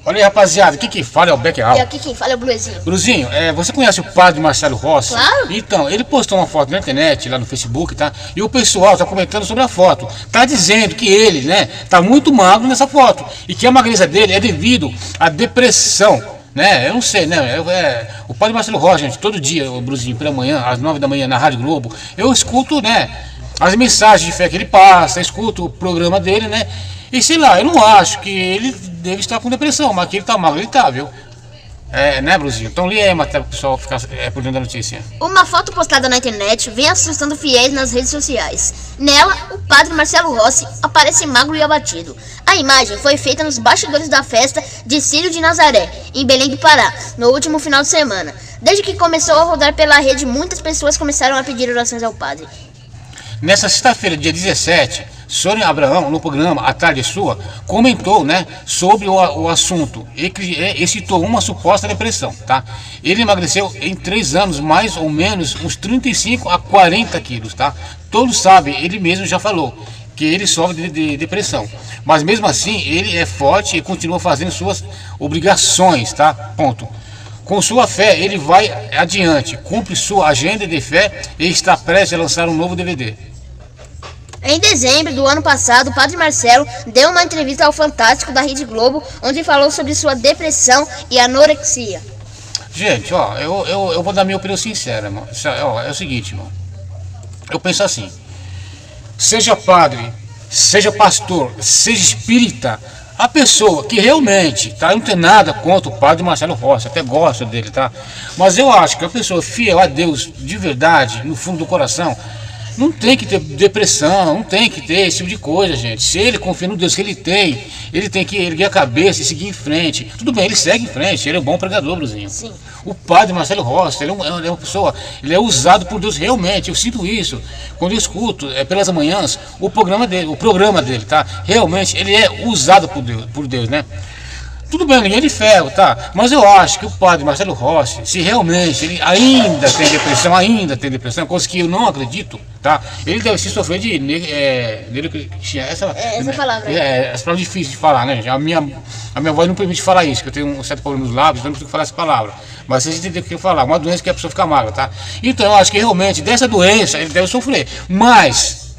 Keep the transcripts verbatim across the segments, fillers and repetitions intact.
Olha aí, rapaziada, aqui quem fala é o Beckerhal. E aqui quem fala é o Bluezinho. Bluezinho, é, você conhece o padre Marcelo Rossi? Claro. Então, ele postou uma foto na internet, lá no Facebook, tá? E o pessoal tá comentando sobre a foto. Tá dizendo que ele, né, tá muito magro nessa foto. E que a magreza dele é devido à depressão, né? Eu não sei, né? É, é, o padre Marcelo Rossi, gente, todo dia, o Bluezinho, pela manhã, às nove da manhã, na Rádio Globo, eu escuto, né, as mensagens de fé que ele passa, escuto o programa dele, né? E sei lá, eu não acho que ele deve estar com depressão, mas que ele tá magro, ele tá, viu? É, né, Bluezinho? Então li aí a matéria pro pessoal ficar é, por dentro da notícia. Uma foto postada na internet vem assustando fiéis nas redes sociais. Nela, o padre Marcelo Rossi aparece magro e abatido. A imagem foi feita nos bastidores da festa de Círio de Nazaré, em Belém do Pará, no último final de semana. Desde que começou a rodar pela rede, muitas pessoas começaram a pedir orações ao padre. Nessa sexta-feira, dia dezessete, Sônia Abraão, no programa A Tarde Sua, comentou, né, sobre o, o assunto e, e citou uma suposta depressão, tá? Ele emagreceu em três anos, mais ou menos uns trinta e cinco a quarenta quilos, tá? Todos sabem, ele mesmo já falou que ele sofre de, de depressão, mas mesmo assim ele é forte e continua fazendo suas obrigações, tá? Ponto. Com sua fé, ele vai adiante, cumpre sua agenda de fé e está prestes a lançar um novo D V D. Em dezembro do ano passado, o padre Marcelo deu uma entrevista ao Fantástico da Rede Globo, onde falou sobre sua depressão e anorexia. Gente, ó, eu, eu, eu vou dar minha opinião sincera, irmão. É o seguinte, irmão. Eu penso assim, seja padre, seja pastor, seja espírita, a pessoa que realmente, tá, eu não tem nada contra o padre Marcelo Rossi, até gosto dele, tá? Mas eu acho que a pessoa fiel a Deus de verdade, no fundo do coração, não tem que ter depressão, não tem que ter esse tipo de coisa, gente. Se ele confia no Deus que ele tem, ele tem que erguer a cabeça e seguir em frente. Tudo bem, ele segue em frente, ele é um bom pregador, Bluezinho. Sim. O padre Marcelo Rossi, ele é, um, ele é uma pessoa, ele é usado por Deus realmente, eu sinto isso. Quando eu escuto, é, pelas manhãs, o programa dele, o programa dele, tá? Realmente, ele é usado por Deus, por Deus, né? Tudo bem, ninguém é de ferro, tá? Mas eu acho que o padre Marcelo Rossi, se realmente ele ainda tem depressão, ainda tem depressão, coisa que eu não acredito, tá? Ele deve se sofrer de... É, essa, é, essa palavra. É, essa palavra é difícil de falar, né, gente? A minha, a minha voz não permite falar isso, que eu tenho um certo problema nos lábios, então eu não consigo falar essa palavra. Mas vocês entendem o que eu falar, uma doença que a pessoa fica magra, tá? Então eu acho que realmente dessa doença ele deve sofrer. Mas,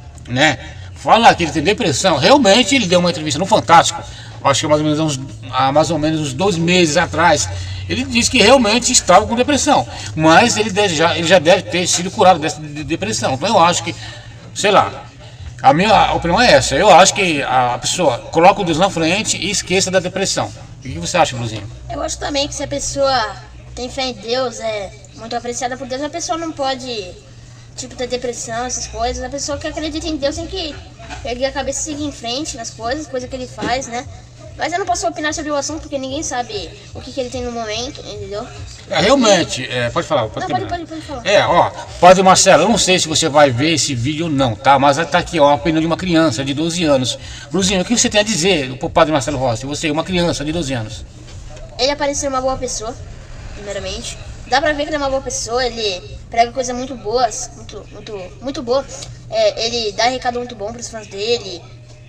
né, falar que ele tem depressão, realmente ele deu uma entrevista no Fantástico, acho que mais ou menos uns, há mais ou menos uns dois meses atrás, ele disse que realmente estava com depressão, mas ele, deve, já, ele já deve ter sido curado dessa depressão. Então eu acho que, sei lá, a minha opinião é essa, eu acho que a pessoa coloca o Deus na frente e esqueça da depressão. O que você acha, Bluezinho? Eu acho também que se a pessoa tem fé em Deus, é muito apreciada por Deus, a pessoa não pode, tipo, ter depressão, essas coisas. A pessoa que acredita em Deus tem que erguer a cabeça e seguir em frente nas coisas, coisa que ele faz, né? Mas eu não posso opinar sobre o assunto porque ninguém sabe o que, que ele tem no momento, entendeu? É, realmente, é, pode falar. Pode, não, pode, pode, pode falar. É, ó, padre Marcelo, eu não sei se você vai ver esse vídeo ou não, tá? Mas tá aqui, ó, a opinião de uma criança de doze anos. Bluezinho, o que você tem a dizer pro padre Marcelo Rossi? Você, uma criança de doze anos. Ele parece ser uma boa pessoa, primeiramente. Dá pra ver que ele é uma boa pessoa, ele prega coisas muito boas, muito, muito, muito boa. É, ele dá recado muito bom pros fãs dele.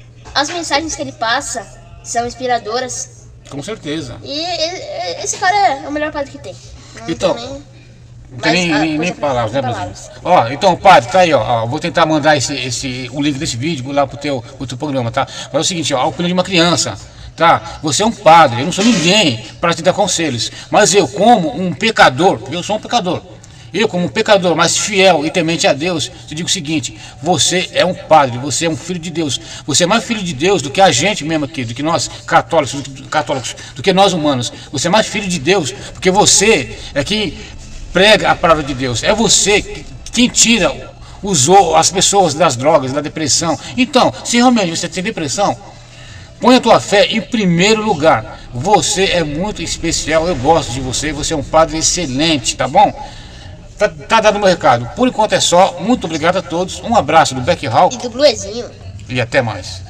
As mensagens que ele passa são inspiradoras. Com certeza. E esse cara é o melhor padre que tem. Não então, tem nem, não tem nem, nem, nem palavras, né, Bluezinho? Ó, então, padre, tá aí, ó, ó. Vou tentar mandar esse, esse, o link desse vídeo lá pro teu, pro teu programa, tá? Mas é o seguinte, ó, a opinião de uma criança, tá? Você é um padre, eu não sou ninguém para te dar conselhos. Mas eu, como um pecador, porque eu sou um pecador, eu, como um pecador, mas fiel e temente a Deus, te digo o seguinte: você é um padre, você é um filho de Deus. Você é mais filho de Deus do que a gente mesmo aqui, do que nós católicos, do, católicos, do que nós humanos. Você é mais filho de Deus, porque você é que prega a palavra de Deus. É você que, quem tira os, as pessoas das drogas, da depressão. Então, se realmente você tem depressão, põe a tua fé em primeiro lugar. Você é muito especial, eu gosto de você, você é um padre excelente, tá bom? Tá, tá dado o meu recado. Por enquanto é só. Muito obrigado a todos. Um abraço do Beckerhal. E do Bluezinho. E até mais.